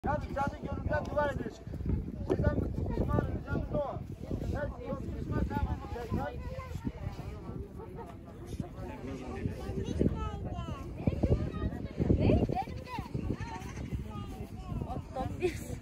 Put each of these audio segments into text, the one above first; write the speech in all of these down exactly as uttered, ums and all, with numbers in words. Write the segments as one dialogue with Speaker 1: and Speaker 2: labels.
Speaker 1: Hadi canı gönülden dua edin. Sizden Müslüman ricamız o. Her yok Müslüman tamamı tekrar.
Speaker 2: Ne? Otobüs.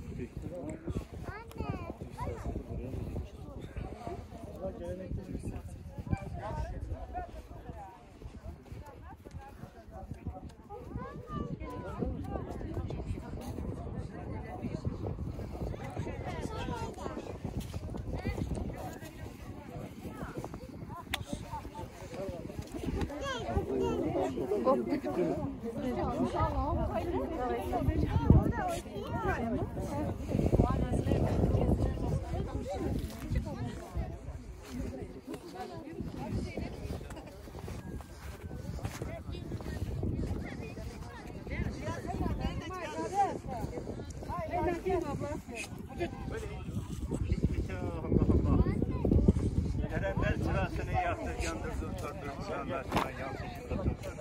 Speaker 3: Erenler sırasını yaktır, yandırdı, sordurmuş, anlaşılan yansıcı tutulsun.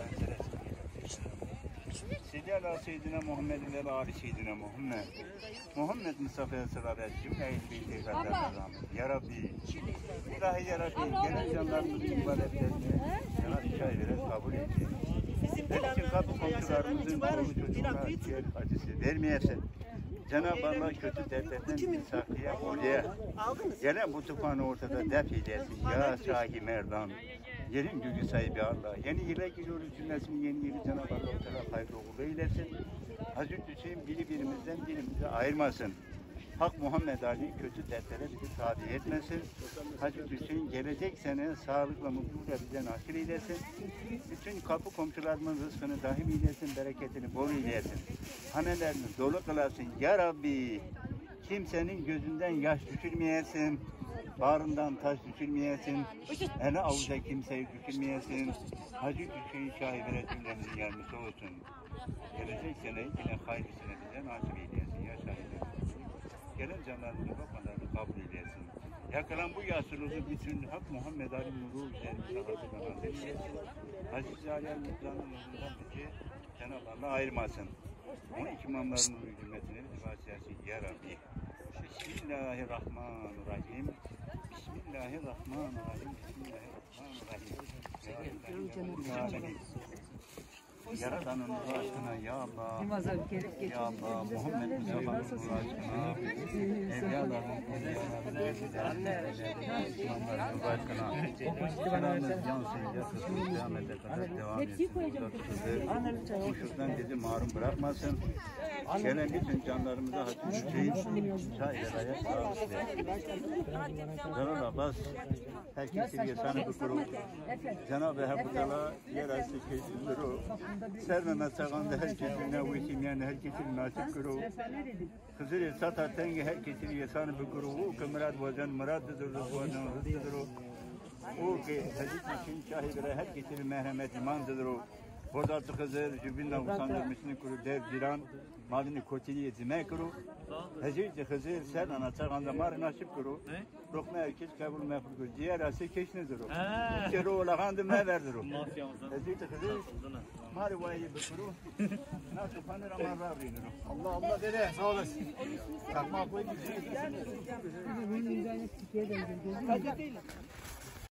Speaker 3: Seyyala Seyyidina Muhammed ve Ali Seyyidina Muhammed. Muhammed Mustafa'ya sıra ver, cümle-i peygamberlerine rahmet. Ya Rabbi, ilahi ya Rabbi, gelen canlarımızın ibadetlerini sana rica ederiz, kabul edeceğiz. Belki kapı komşularımızın çoluğu çocuğuna ciğer acısı vermeyesin. Cenab-ı Allah kötü dertlerden bir sakıya, oraya gelen bu tufanı ortada def eylesin. Ya sahi merdan, yerin gücü sahibi Allah. Yeni yıla giriyoruz cümlesini, yeni yılı Cenab-ı Allah ortada hayırlı uğurlu eylesin. Hazreti Hüseyin biri birimizden birimizi ayırmasın. Hak Muhammed Ali kötü dertlere bizi tabi etmesin. Hazreti Hüseyin gelecek sene sağlıkla mutlulukla bize nasip eylesin. Bütün kapı komşularımın rızkını daim eylesin, bereketini bol eylesin. Hanelerini dolu kılasın. Ya Rabbi, kimsenin gözünden yaş düşürmeyesin. Bağrından taş düşürmeyesin. Ele avuca kimseyi düşürmeyesin. Hazreti Hüseyin şahibine cümlemizin yardımcısı olsun. Gelecek sene yine hayırlısını bize nasip eylesin. Ya şahibine. Gelen canlarımızın lokmalarını kabul eylesin. Yakılan bu yasırlığı bütün Hak Muhammed Ali nuru üzerimize hazırlanan eylesin. Aziz Ali Mutla'nın nurundan bizi Cenab-ı Allah ayırmasın. on iki imamların nuru hürmetine vasiyesi Ya Rabbi. Bismillahirrahmanirrahim. Bismillahirrahmanirrahim. Bismillahirrahmanirrahim. Yaradanın nuru aşkına Ya Allah, Ya Allah, Muhammed Mustafa'nın nuru aşkına, evliyaların, evliyaların, evliyaların, İslamların nuru aşkına, Cenab-ı can sevgiye kısmı kıyamete kadar devam etsin. Bu şuradan bizi marum bırakmasın. Gelen bütün canlarımıza Hacı Hüseyin, şairlere sağlık versin. Cenab-ı Abbas, herkesin yesanı kukuru, Cenab-ı Hakk'la yer açtı kesindir. Sermeme sağanda herkesin nevvesim yani herkesin nasip kuru. Kızır satar tengi herkesin yesanı kukuru. O ki murad vazen muraddır, rızvanın rızdır o. O ki Hazreti Hüseyin şahibere herkesin merhamet imandır o. Burada kızır cübinle usandırmışını kuru dev ciran. Madini kotiliye zime kuru. Hazreti Hızır sen ana sağanda mar nasip kuru. Lokma herkes kabul meful kuru. Diğer ası keşnedir o. Kero olağandı meverdir o. Hazreti Hızır mari vayı bükuru. Nasıl panır aman rabbinir o.
Speaker 1: Allah Allah dede sağ olasın. Kalkma koy. Kaç değil.